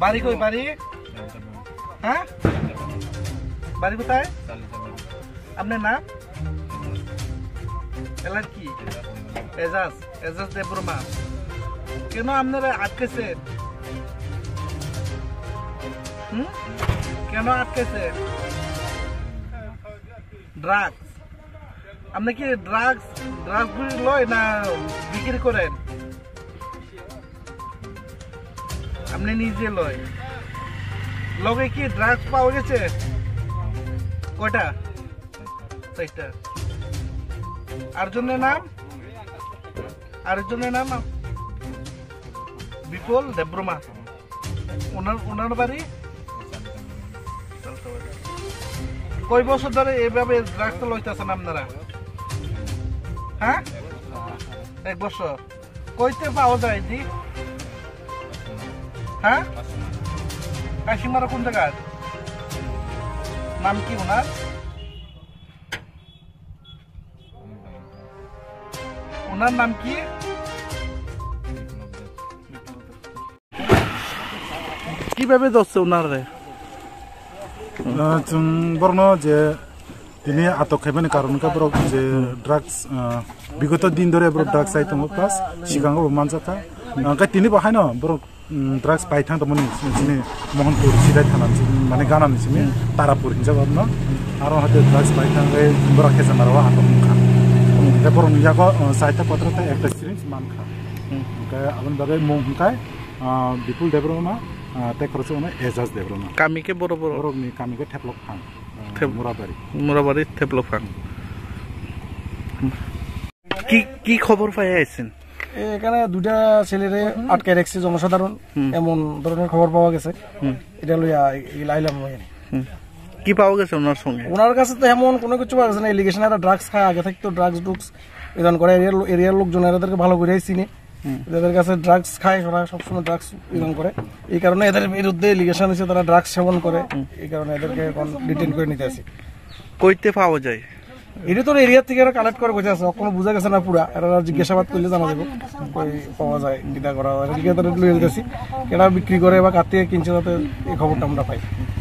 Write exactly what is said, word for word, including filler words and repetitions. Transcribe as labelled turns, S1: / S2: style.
S1: বাড়ি কই বাড়ি? হ্যাঁ, বাড়ি কোথায়? আপনার নাম? এলার কি? এজাজ, এজাজ দেববর্মা। কেন আপনারা আটকেছে? হুম, কেন আটকেছে? ড্রাগস। আপনি কি ড্রাগস ড্রাগস লয় না বিক্রি করেন? আপনি নিজে লয়। লগে কি ড্রাগস পাওয়া গেছে? কয়টা? চারটা। আরেকজনের নাম? আরেকজনের নাম বিপুল দেববর্মা। ওনার ওনার বাড়ি কয় বছর ধরে এইভাবে ড্রাগস লইতেছেন আপনারা? হ্যাঁ, এক বছর। কইতে পাওয়া যায় জি? হ্যাঁ, কাশিমারা কোন জায়গার? নাম কি ওনার? ওনার নাম কি? কিভাবে ধরছে ওনারে?
S2: বর্ণ যে তিনি আটক খাইবেন কারণ যে ড্রাগস বিগত দিন ধরে ড্রাগস আইতম প্লাস সিগাঙ্গ মানজাতা তিনি বাহাই ন বড় ড্রাগস পাই থাকতমোন যিনি মোহনপুর সিদাই থানা মানে গানা নিছিনি তারাপুর হিনজাব ন আর হাতে ড্রাগস পাই থাঙ্গে বড় খেজা মারवा আটক খা বড় ইয়াগো সাইতা পত্রতে একটা সিরিজ মানখা আবন বাগে মুমকাই বিপুল দেববর্মা তে খরচ মানে এজাজ দেববর্মা
S1: কামিকে বড় বড়
S2: বড় কামিকে ঠেপলক ফাং মুরাবাড়ি
S1: মুরাবাড়ি ঠেপলক ফাং। কি কি খবর পাই আইছেন?
S3: এখানে দুটা ছেলেরে আটকে রাখছে জনসাধারণ, এমন ধরনের খবর পাওয়া গেছে। এটা লইয়া আইলাম।
S1: কি পাওয়া গেছে ওনার সঙ্গে?
S3: ওনার কাছে তো এমন কোনো কিছু পাওয়া গেছে না। এলিগেশন এরা ড্রাগস খায়, আগে থেকে তো ড্রাগস ডুগস ইদান করে। এরিয়ার এরিয়ার লোকজন এদেরকে ভালো করে চিনে, যাদের কাছে ড্রাগস খায় ওরা সবসময় ড্রাগস ইদান করে। এই কারণে এদের বিরুদ্ধে এলিগেশন হয়েছে তারা ড্রাগস সেবন করে। এই কারণে এদেরকে এখন ডিটেইন করে নিতে আসি।
S1: কইতে পাওয়া যায়?
S3: এটা তো এরিয়া থেকে এরা কালেক্ট করে বসে আছে, কোনো বোঝা গেছে না পুরা। এরা জিজ্ঞাসাবাদ করলে জানা যাবে কই পাওয়া যায়, গীতা করা হয়। এরা বিক্রি করে বা কাতিয়ে কিনছে, যাতে এই খবরটা আমরা পাই।